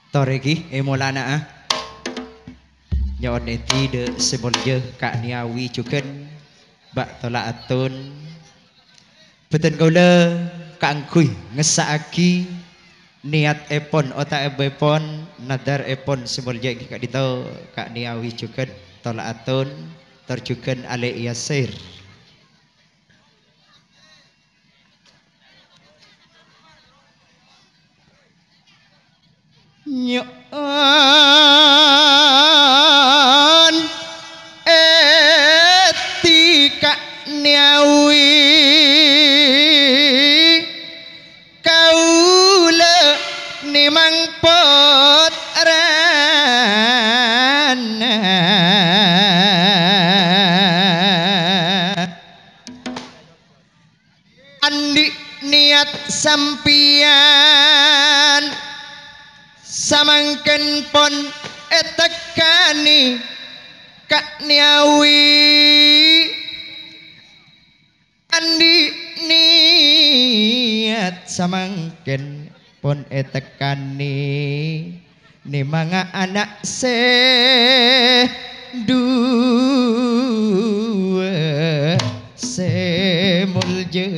Toregi emolana nyaon eti de semolje kak niawi cuken bak tolak atun beten gaula kaangkuy ngesaaki niat epon otak ebepon nadar epon semolje kak dito kak niawi cuken tolak atun terjuken ale yasir nyon etika niawi kaula nimang potran andi niat sampian samangken pon etekani kak niawi andi niat samangken pon etekani ni mga anak se dua semulje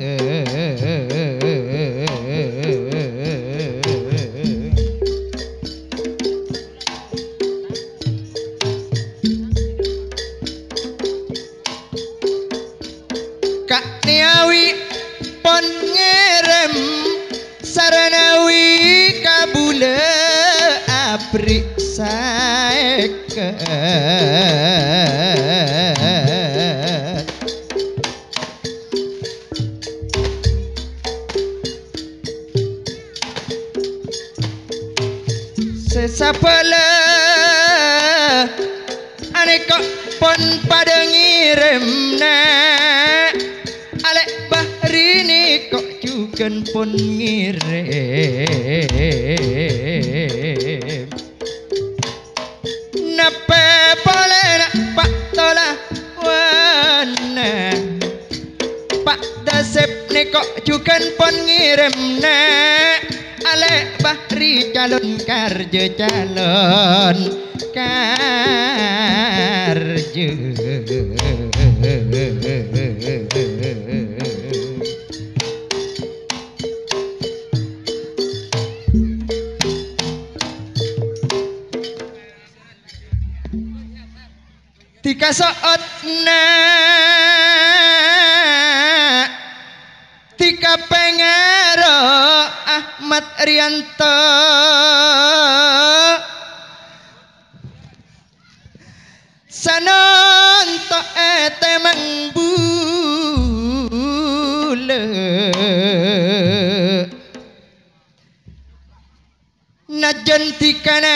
kak niawi pon ngerem saranawi kabule aprik saeket sesapala ane kok pon pada ngiremna alek bahri ni kok juga pun ngirim napa boleh nak pak tola wana pak dasep ni kok juga pun ngirim na alek bahri calon karja tika soot na tika pengero Ahmad Rianto sanonto ete mangbule najan tikana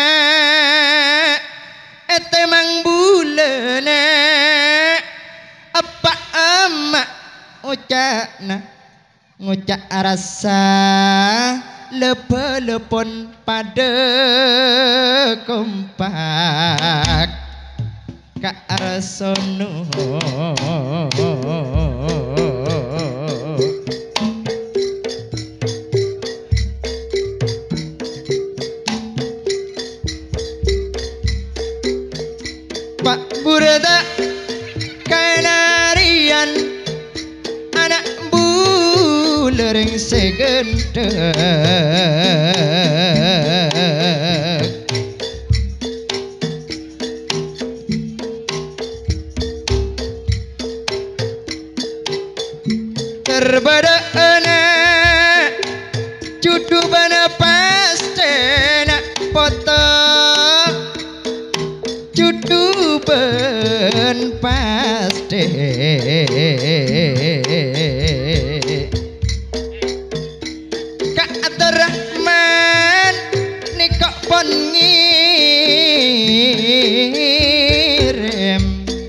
ete mangbulana apa ama ucakna ngucak rasa lepelepon pada kompak ka arsono Pak Burada kanarian anak bulereng segendek terbadana cudu bana pastena foto cudu ben paste Kak Abdurrahman nikok pon ngirim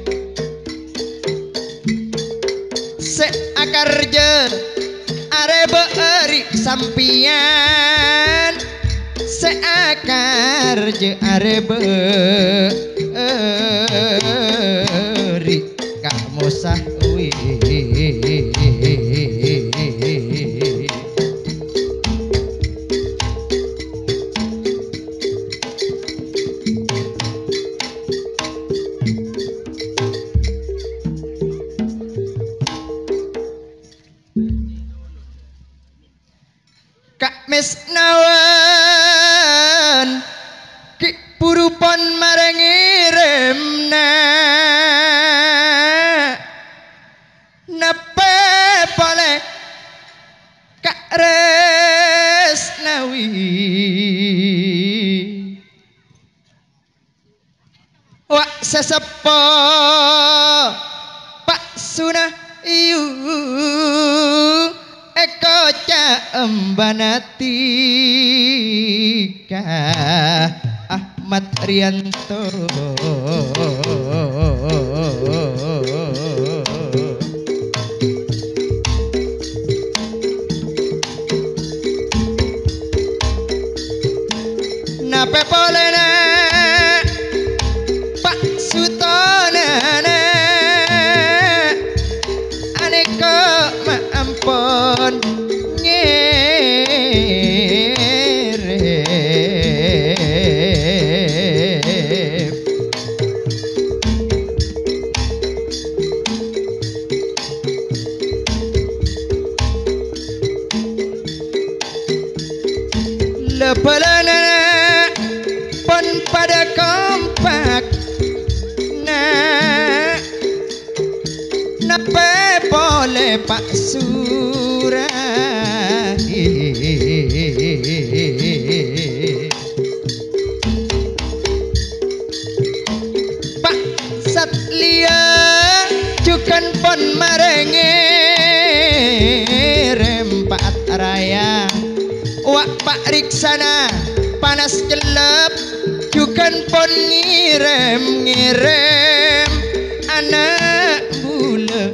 se akarja areba eri sampian se akarja areba eri kamu sahwi tresnawan ki purupon marengi remna nepe boleh kak resnawi wak sesepo pak sunah iu eko caembanatika Ahmad Rianto nape polena Pak Sutonana aneka maampun ngerep lepelana pon pada kompak nah nape boleh Pak Surahi Pak Satlia jukan pon marenge rempat raya wak Pak Riksana panas gelap jukan pon ngirem anak bule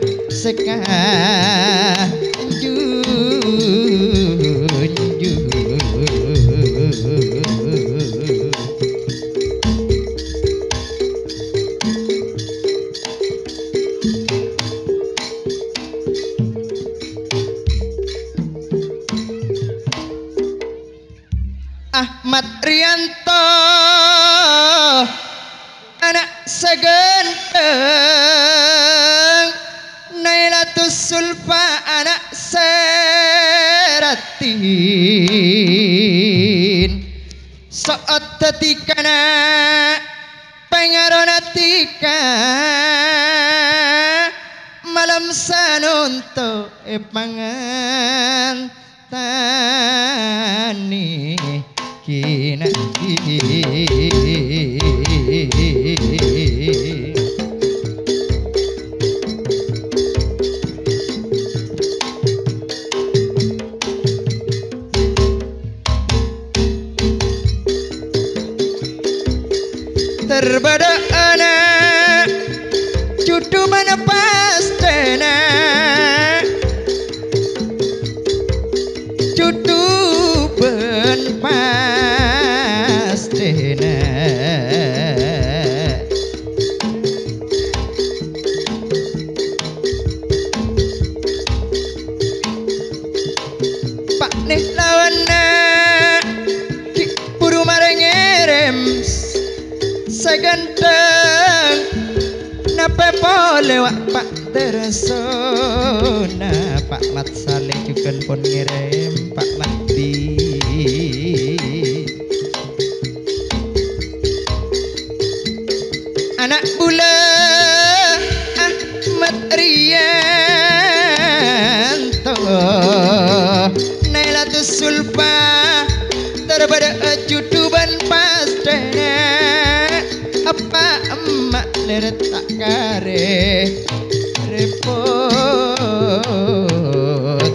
Ahmad Rianto anak segenteng Nailatus Sulfa anak seratin saat tetikana pengaronatika malam sanunto pangan tani kinaki terbada anak cucu mana pastena cucu ben pastena Pak nih lawana ki puru marengerem seganteng nape boleh wak Pak tersona Pak Mat Saleh juga pun ngirim Pak Mati anak bula Ahmad Rianto Nailatus Sulfa terbada juduban pastena apa emak letak kare repot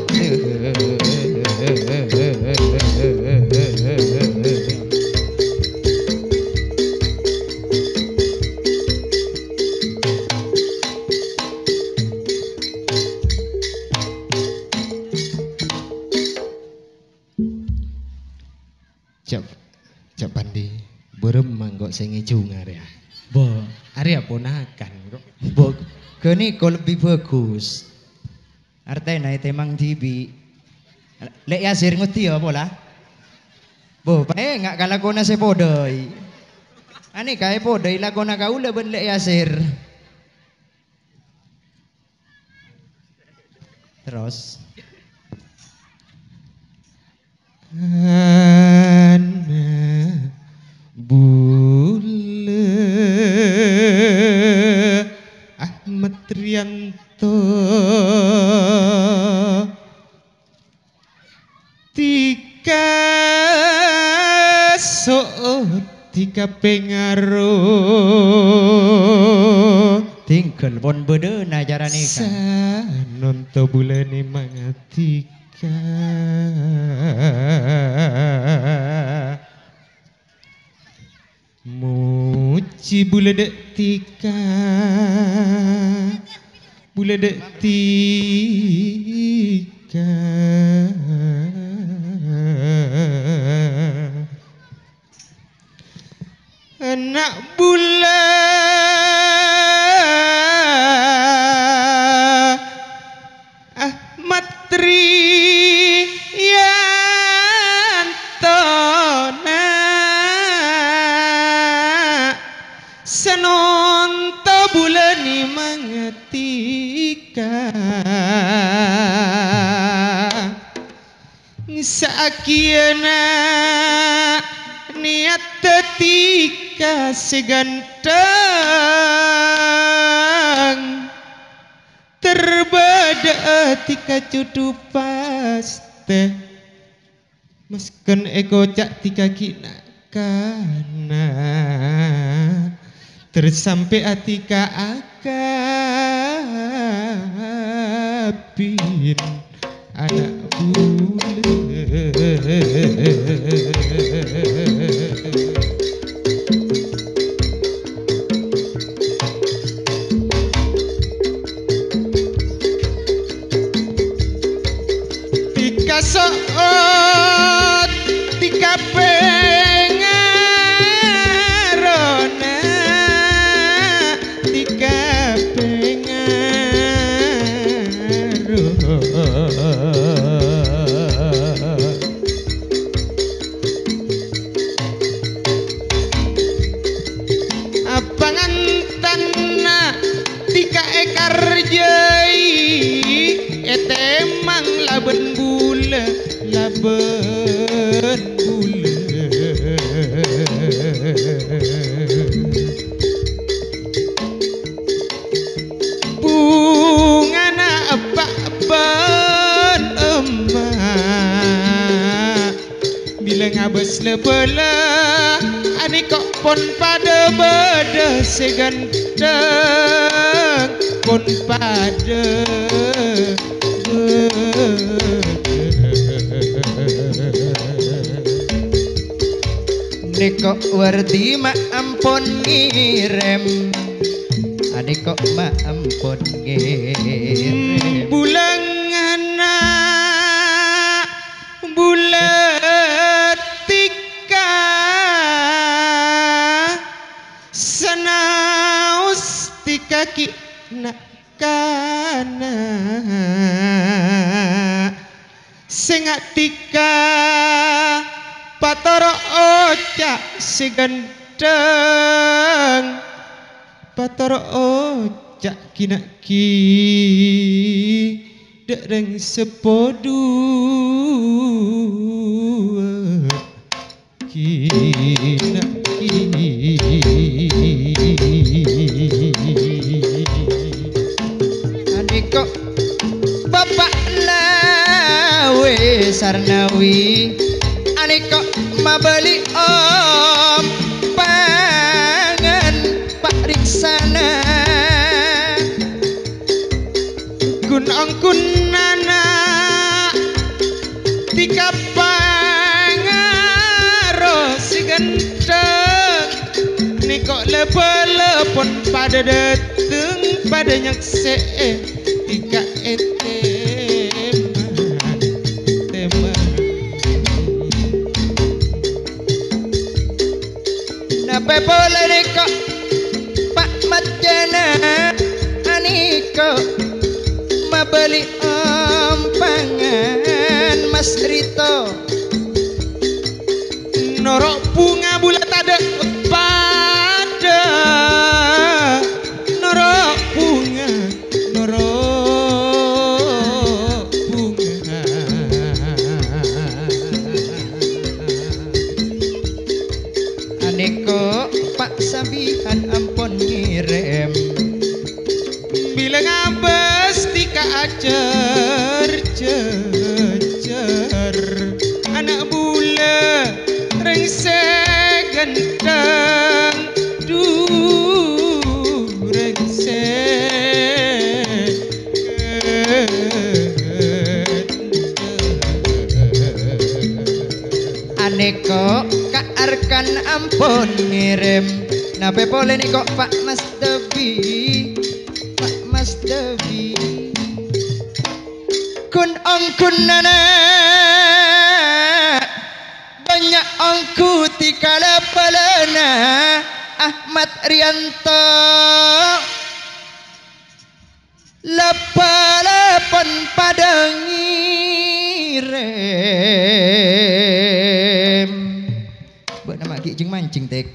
Cak Pandi burem manggok sing ijungar ya bo Arya ponakan bo kini kau lebih bagus artinya itu emang tibi lek Yasir ngerti ya bola bo pae nggak kalah kona sepodoi ani kae podoi lakona kau leben lek Yasir terus soot tika pengaruh tinggal bon bede najarane kan sanonto bulane mangatika muci buledek tika buledek tika anak bula Ahmad Triyantona sanonto bulani mangetika sakiana niat tetika seganteng terbada tika cudu paste mesken ego cak tika kina kana tersampai atika akabin anak bule tika soot tika pengarona tika pangantanna tika ekar jai etemang laben bule bungana apa-apan emak bila ngabes lebela ani kok pon pada beda seganteng pon pada Niko wardi ma ampun ngirim adik kok ma ampun ngirim bulangana buletika sanaus tika kina kana sengatika patoro oca seganteng patoro oca kinaki dereng sepodu kinaki adiko bapak lawe sarnawi aniko mabeli om pangan pak riksana kun angkunana tika pangaro si ganteng niko lepelepon pada dateng pada nyakse tika Nape boleh niko Pak Matjana aniko mabeli pangan Mas Rito norok bunga bulat ada pada norok bunga aniko Pak Sabihan ampun ngirim bila ngabes tika acer anak bule rengsek ganteng aneko kaarkan ampun ngirim nabe boleh nih kok Pak Mas Devi kun ongkun nana banyak ongku tikala palana Ahmad Rianto lapalapan padangirem buat nama kijing mancing tek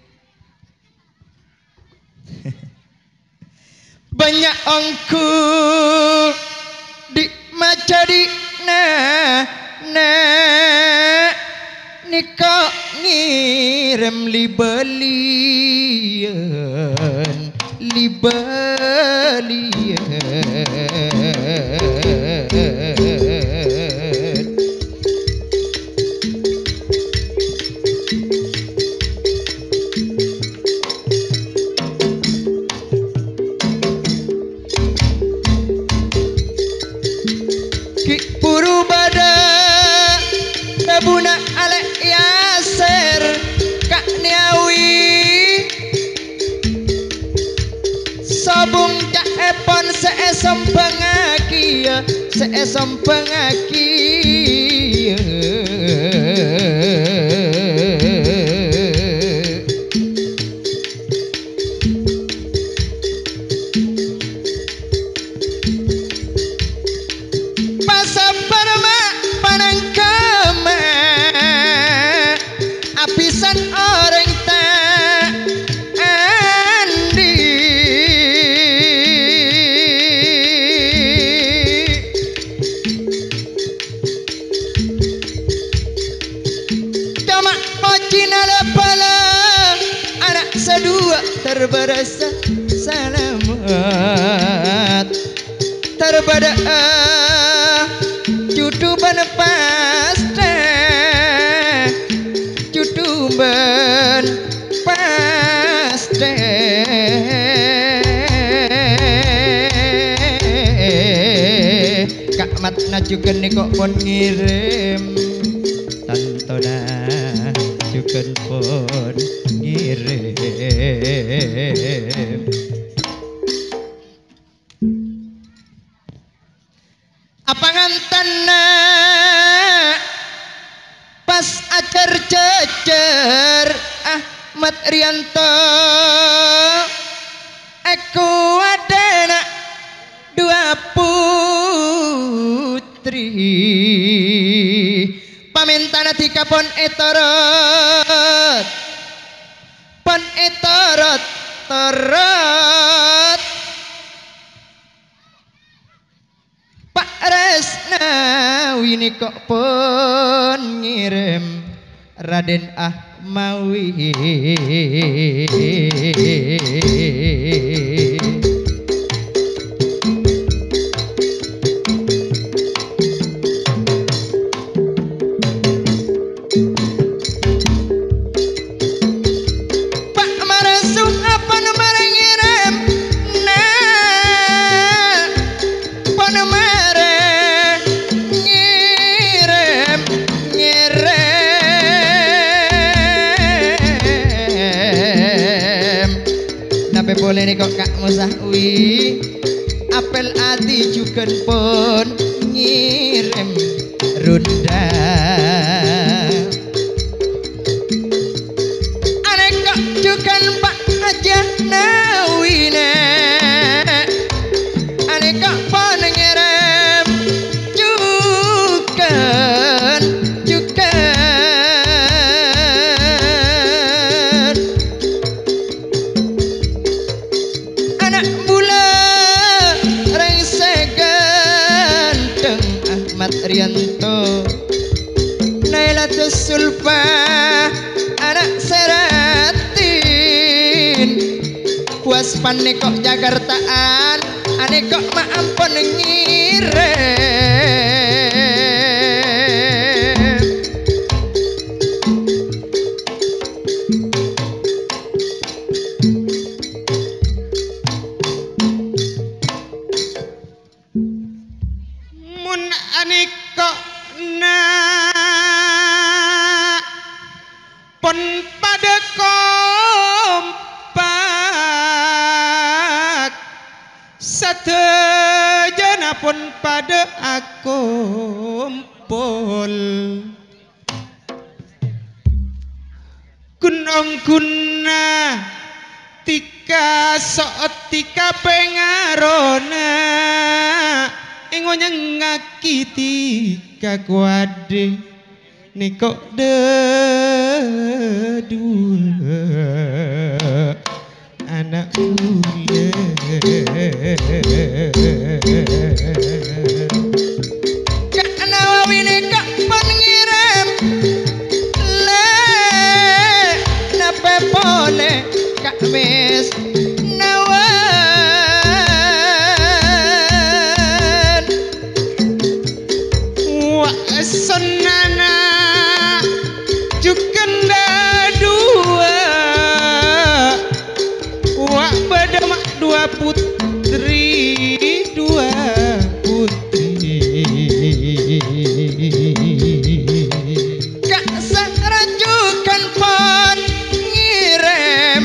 banyak ongku di macadi niko ngirem libelian ki puru bada Buna ale yaser Kak Niawi sabung cak epon seesom pengaki pisan orang tak andi cuma pocina lepala anak sedua terberasa selamat terbada cuduban pasta ben paste Kak Mat najuken kok pon ngirim tantona juken pon ngirim apa ngantana pas acar cecer Ahmad Rianto aku ada dua putri pamintana tika pon etorot torot Pak Resnawi ini kok pun ngirim Raden Ahmawi Pak Marasung apa nomor ngirim apa nomor boleh nih kok Kak Musahwi apel ati juga pun ngirim runda aneh kok juga Pak aja nawine aneh kok pun ngirim juga Rianto Nailatus Sulfa anak Seratin puas panekok Jakartaan anekok maampun ngirim pun pada kompak satejana pun pada akumpul kunong guna tika tika pengarona ingonya ngakiti kakuade nikok dua anak ule Kak Nawawi nikok pengirim nape pole Kak Mis Nawan wa sonana jukenda dua wa badamak dua putri Kak Sarajukan pon ngirim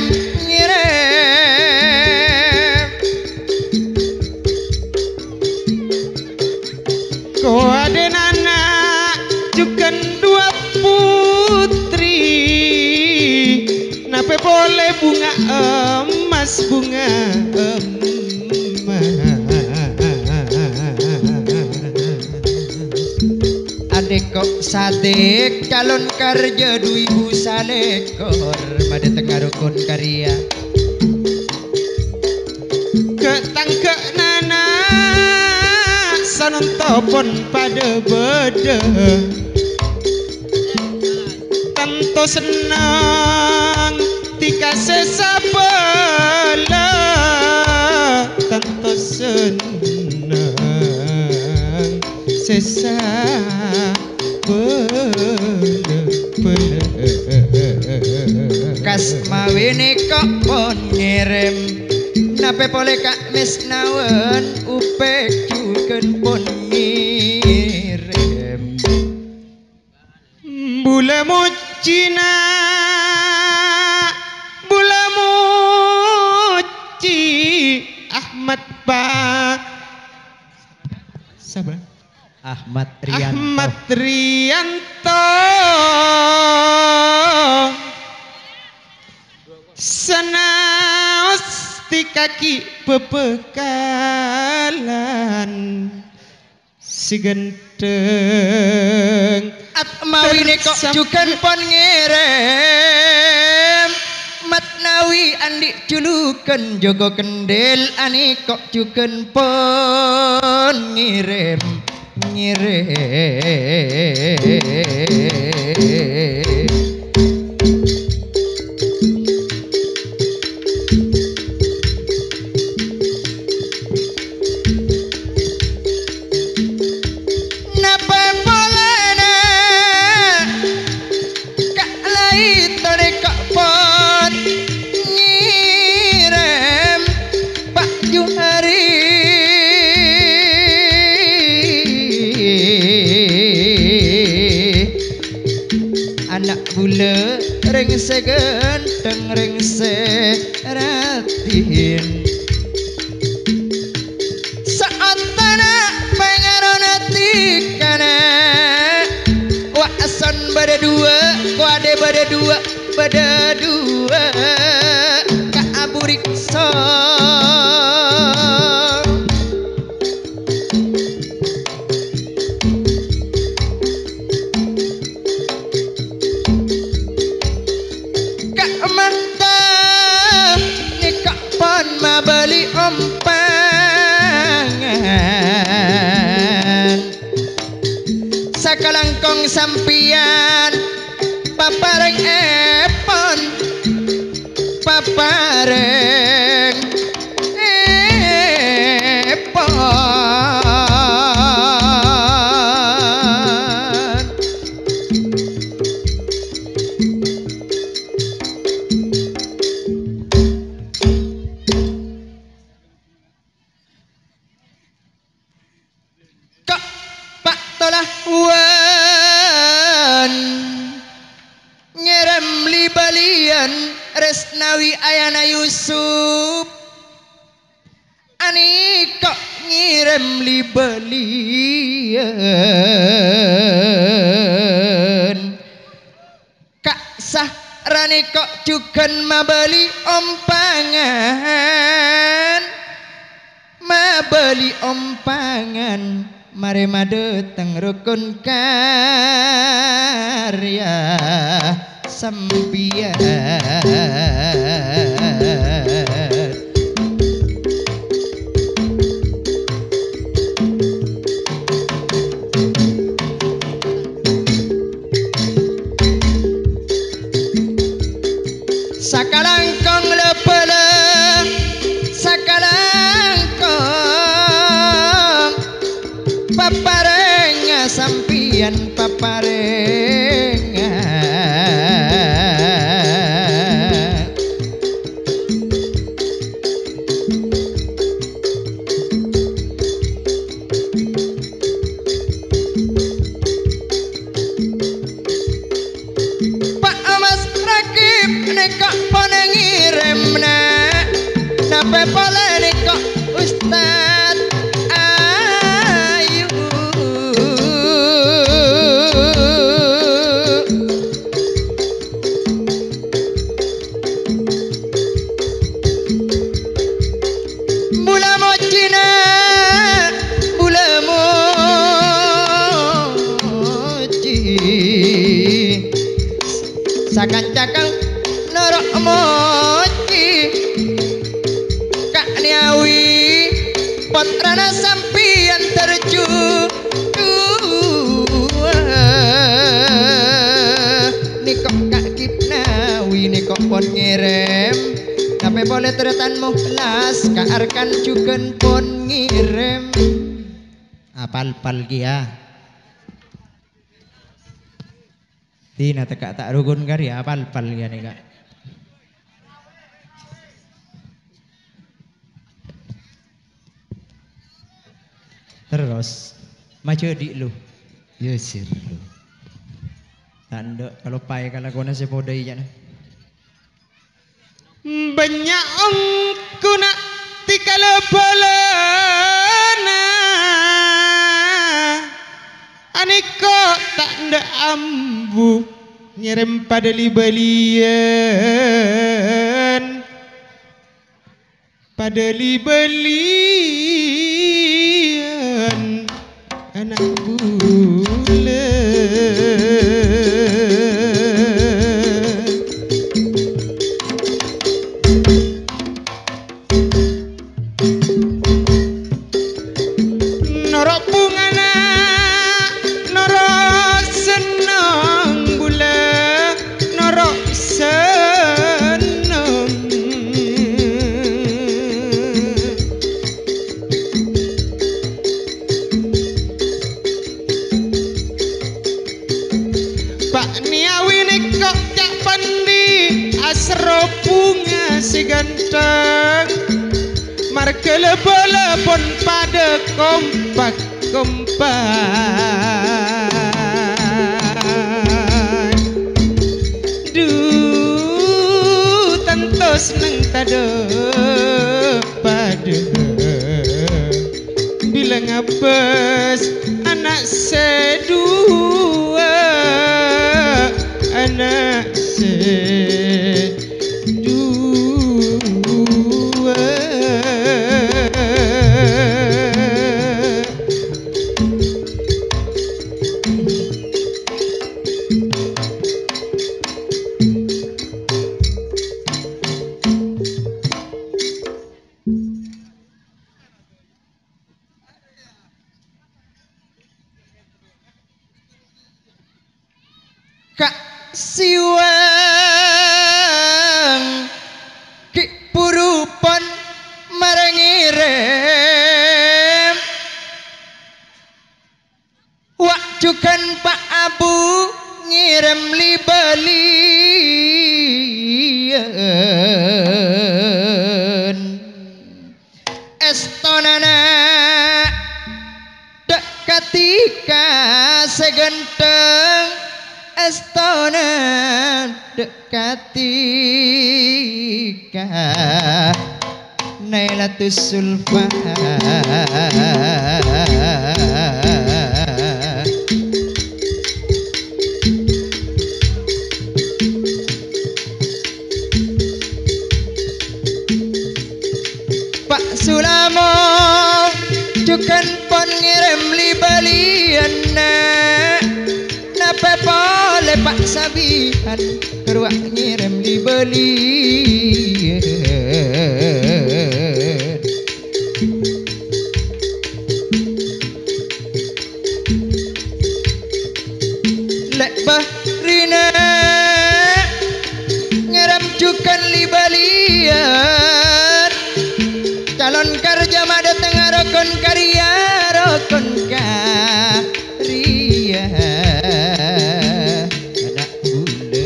kau ada anak jukan dua putri nape boleh bunga emas Adek kok sadek calon kerja 2000 salekor pada tengah rukun karya ketangke nana sanon topon pada beda tanto senang tika sesapela tanto senang kas mawini kok pon ngirim nape pole Kak Mis Nawan upek juken pon ngirim bula mucina bula muci Ahmad sabar Ahmad Rianto Ahmad Rianto senaos di kaki bebekalan si genteng Atmawi kok juken pon ngirim Matnawi andi julukan Jogo Kendil ani kok juken pon ngirim napa polana Kak Lai tone kok pon ngirim Pak Juhari anak bule ring segenteng ring seratin saat tanah pengarona tikana wasan bada dua kuade bada dua Kak Abu Riksa beli ompangan sakalangkong sampian papareng epon papareng epon wan ngerem balian Resnawi Ayana Yusuf ani kok ngirim li balian Kak Sahrani kok jugan mabali ompangan mare madeteng rukun karya sampian sakalangkong lepele sakalangkong paparenga sampian paparenga Pak Mas Rakib nekok pone ngirimna nape pole nekok Ustad Ayu mula mojina mula moji sakan-cakan norok moji Kak Niawi potrana sampian terju nikok Kak Kipnawi nikok pon ngirim sampai boleh teretan mukhlas Kak Arkan jugen pon ngirim apal-pal kia Tina teka tak rukun karya apal-pal kia nih Kak terus maju di lu ya sir lu tanda kalau pai kalau kona si podai jana banyak ongkuna tikala balana aniko tak ndak ambu nyirim pada libalian anak bulan norok bungana norok senang bulan norok senang Pak Niawi nikok cak pandi asro bunga si ganteng marga lepon pada kompak tentu seneng tada pada bila ngabes anak sedua anak sedua Kak Siwang Ki Purupon marengirem Wak jukan Pak Abu ngirim li balian estonana dek ketika segenteng estonan dekatika Nailatus Sulfa Pak Sulamo cukan pon ngirim li baliana Napa boleh Pak Sabihan keruak ngirim li balian Lek Bahrina ngirim cukan li balian calon kerja mada tengah rokon karya anak bule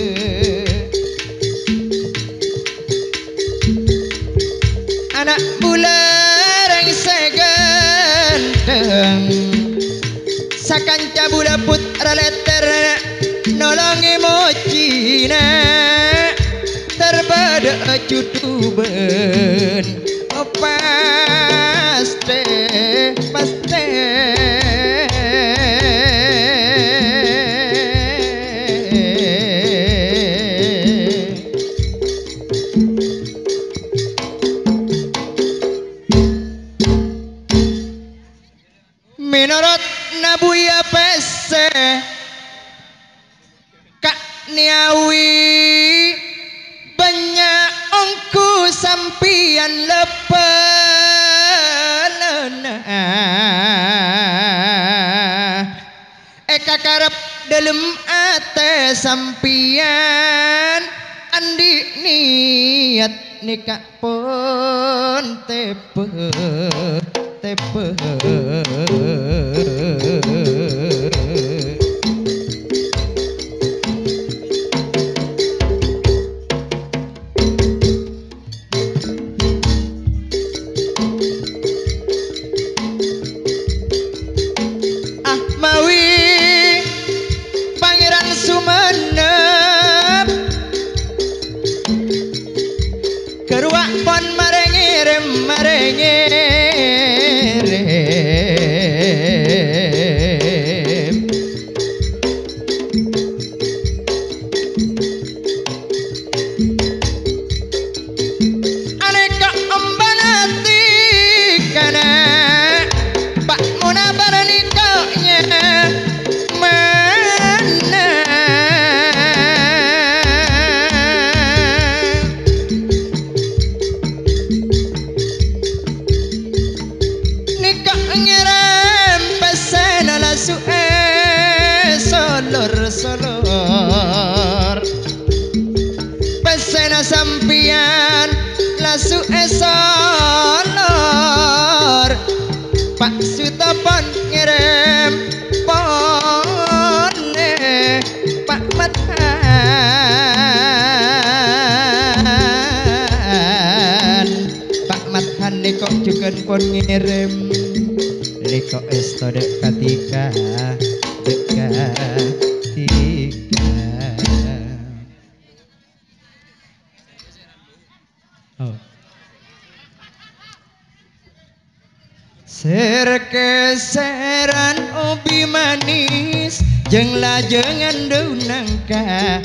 anak bule rengse ganteng sakanca bula putra letter nolongi mocina terbada cutuben paste menurut Nabuya Pese Kak Niawi banyak ongku sampian lepelena Eka karep dalam ate sampian andi niat nikah pun tepe keruak pon marengirem aneka embanati kana Pak Muna baranikanya mana solor pesena sampian lasu solor Pak Sutopon ngirim pone Pak Mathan niko juga pon ngirim niko esto dek katika Serkeseran ubi manis jeung lajengan daun nangka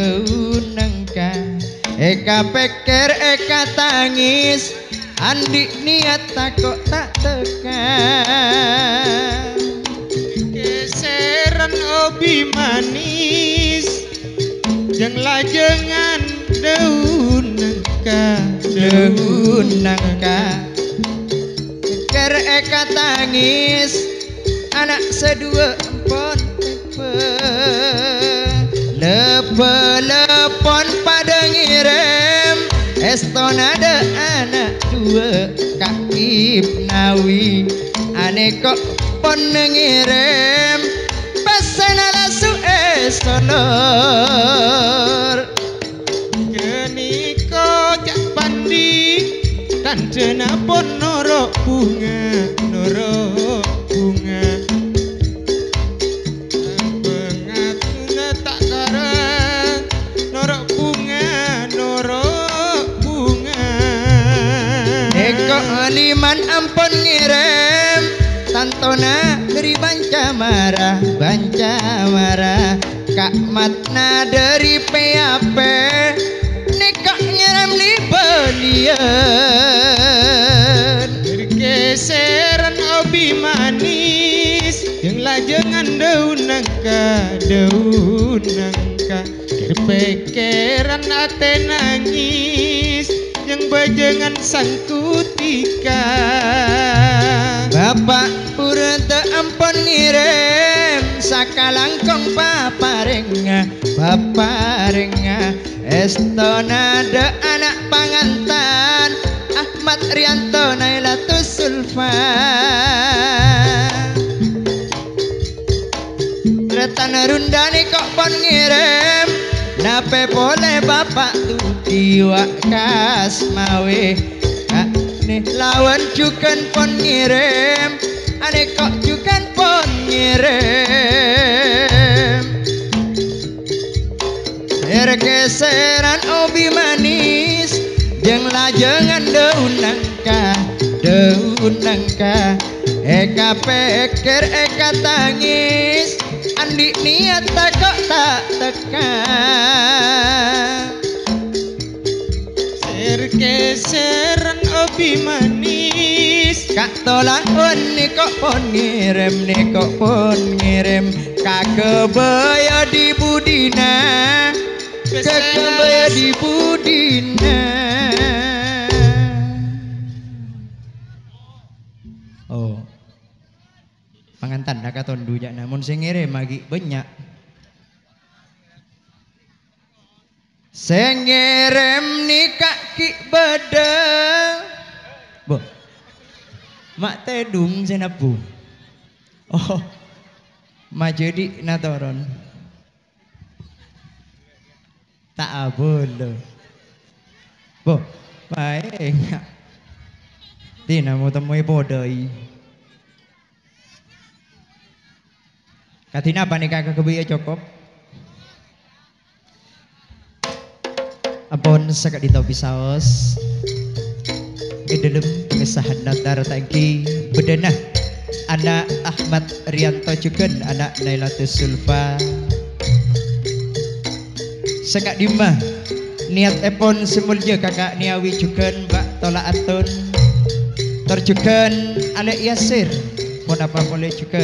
Eka peker eka tangis andi niat takok tak tekan Keseran ubi manis jeung lajengan daun nangka Ker eka tangis anak sedua empon lepon pada ngirim estonada anak dua Kak Nawi ane kok pon ngirim pesena lasu estonor keniko jak pandi kancena pon norok bunga bengat tak karang Riantona dari banca marah Kak Matna dari PAP Nekak nyeram li belian bergeseran obi manis yang lajengan daun nangka kerpekeran ate nangis yang bajengan sangkutika Bapak purata ampun ngirim sakalangkong paparenga estona de anak pangantan Ahmad Rianto Nailatus Sulfa Retan rundani kok pon ngirim nape boleh bapak tuh diwak kas mawe nih lawan jukan pon ngirim ane kok jukan pon ngirim geseran obi manis jeng lajengan daun nangka eka peker eka tangis andi niat tak kok tak tekan geseran obi manis kak tolak ni kok pon ngirim kak kebaya di budina kebaya di budina oh pangantan dak katon dunya namun sing ngirim lagi banyak sing ngirim ni kaki bedeng bo mak tedung senapu oh ma jadi natoron tak abol bo baik tina mau temui bodoi katina apa nih kakak kebiaya cukup ampun sakit ditau pisaos dalam pengesahan natar tangki bedana anak Ahmad Rianto juga anak Nailatus Sulfa sakit dimah niat epon semulja kakak niawi juga mbak tolak atun terjukan Alek Yasir pun apa boleh juga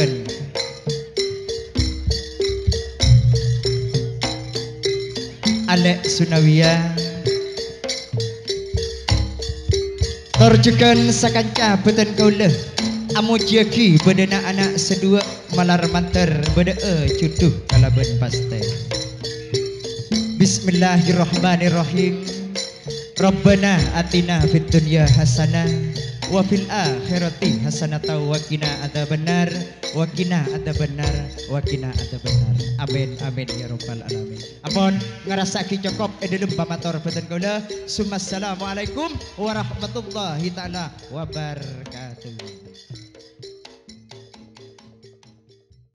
Alek Sunawiyah terjukan sakanca beten kaula amujaki bedana anak sedua malar manter beda cuduh kalaban paste Bismillahirrahmanirrahim Rabbana atina fid dunya hasanah wa fil akhirati hasanatan wa qina adzabannar wa qina adzabannar wa qina adzabannar amin amin ya rabbal alamin ampun ngrasaki cukup edelem pamator beten kaula sumassalamualaikum warahmatullahi taala wabarakatuh.